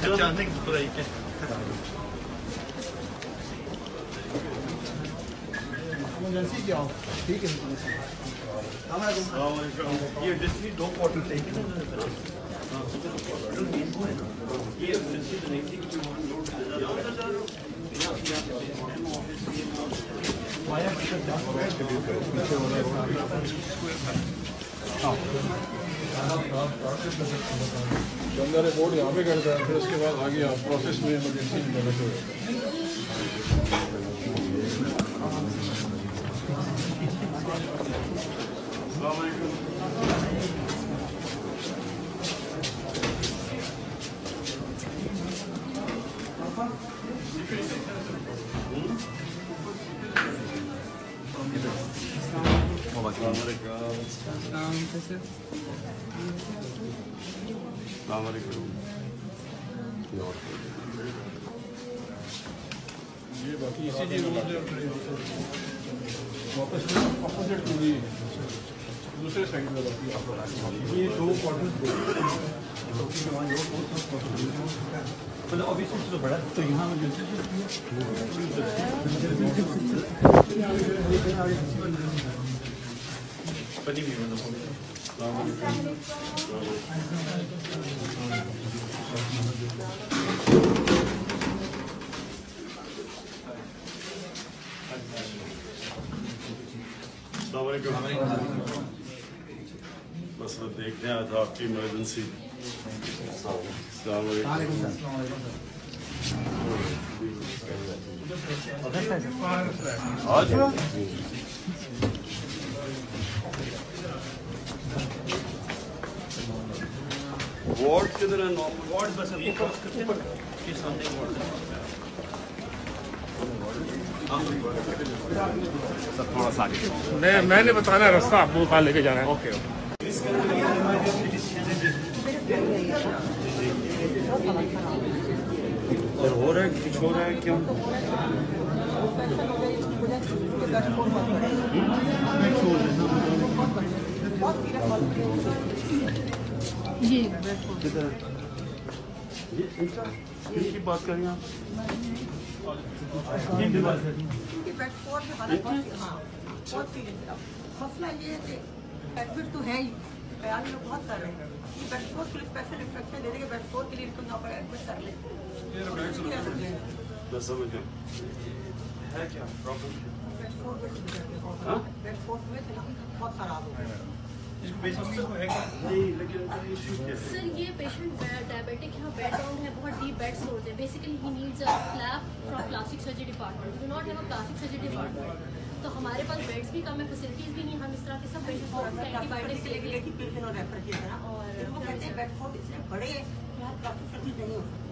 Emergency क्या हो ठीक है ये डिस्ट्रिक्ट 2 क्वार्टर चाहिए ये इमरजेंसी तो नहीं थी कि गंदा रिपोर्ट यहाँ पे करता है फिर उसके बाद आगे प्रोसेस में इमरजेंसी में मदद हो ये बाकी इसी चीज वापस अपोजिट होगी दूसरे साइड में ये 2 क्वार्टर मतलब अभी तो बड़ा तो यहाँ बनी हुई बस देखने आया था आपकी इमरजेंसी। आज वार्ड किधर है? नॉर्मल वार्ड बस ऊपर के सामने वार्ड थोड़ा सा मैंने बताना रास्ता आपको कहाँ लेके जाना है। ओके और हो रहा है कुछ हो रहा है क्यों? जी किधर किसकी बात कर रही हैं आप? मसला ये है कि एडमिट तो है ही बयान लोग बहुत कर रहे हैं कि बेड 4 के लिए स्पेशल इंस्ट्रक्शन दे देंगे बेड 4 के लिए इनको यहाँ पर एडमिट कर ले मैं समझ गया है क्या प्रॉब्लम? बेड 4 में बहुत खराब हो गया नहीं लेकिन इशू क्या है? सर ये पेशेंट डायबिटिक यहाँ बेड डाउन है, बहुत डीप बेड्स होते हैं। Basically he needs a flap from plastic surgery department. We do not have a plastic surgery department, तो हमारे पास बेड्स भी कम है, फैसिलिटीज भी नहीं। हम इस तरह के सब पेशेंट्स को एंटीबायोटिक्स के लिए रेफर किया था और वो कहते हैं बेड 4 इतने बड़े हैं कि प्लास्टिक सर्जरी नहीं हो सकती।